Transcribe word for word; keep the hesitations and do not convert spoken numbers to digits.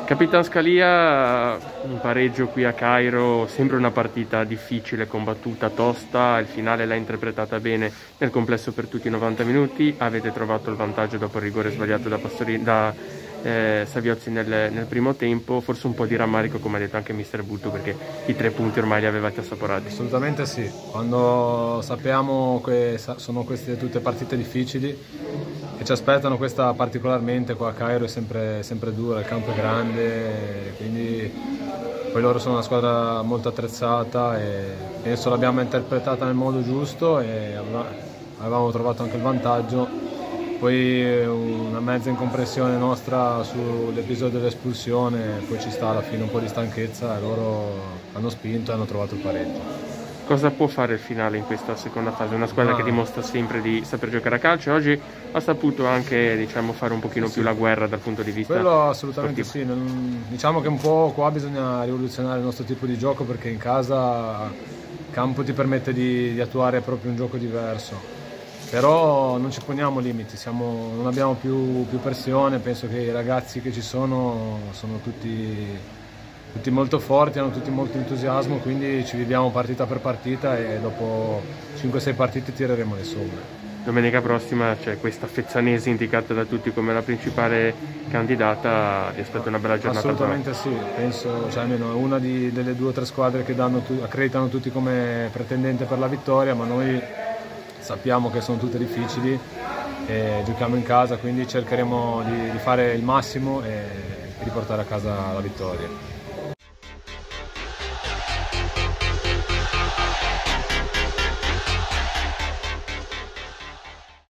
Capitan Scalia, un pareggio qui a Cairo, sembra una partita difficile, combattuta, tosta, il finale l'ha interpretata bene nel complesso per tutti i novanta minuti, avete trovato il vantaggio dopo il rigore sbagliato da, Pastori, da eh, Saviozzi nel, nel primo tempo, forse un po' di rammarico come ha detto anche mister Butto perché i tre punti ormai li avevate assaporati. Assolutamente sì, quando sappiamo che sono queste tutte partite difficili e ci aspettano, questa particolarmente qua a Cairo è sempre, sempre dura, il campo è grande, quindi poi loro sono una squadra molto attrezzata e penso l'abbiamo interpretata nel modo giusto e avevamo trovato anche il vantaggio. Poi una mezza incompressione nostra sull'episodio dell'espulsione, poi ci sta alla fine un po' di stanchezza e loro hanno spinto e hanno trovato il pareggio. Cosa può fare il finale in questa seconda fase? Una squadra ah. che dimostra sempre di saper giocare a calcio, oggi ha saputo anche, diciamo, fare un pochino sì. più la guerra dal punto di vista quello assolutamente sportivo. Sì, non, diciamo che un po' qua bisogna rivoluzionare il nostro tipo di gioco perché in casa il campo ti permette di, di attuare proprio un gioco diverso, però non ci poniamo limiti, siamo, non abbiamo più, più pressione, penso che i ragazzi che ci sono sono tutti tutti molto forti, hanno tutti molto entusiasmo, quindi ci viviamo partita per partita e dopo cinque sei partite tireremo le somme. Domenica prossima c'è questa Fezzanese indicata da tutti come la principale candidata, vi aspetta una bella giornata. Assolutamente sì, penso, cioè almeno una di, delle due o tre squadre che danno, accreditano tutti come pretendente per la vittoria, ma noi sappiamo che sono tutte difficili e giochiamo in casa, quindi cercheremo di, di fare il massimo e di portare a casa la vittoria.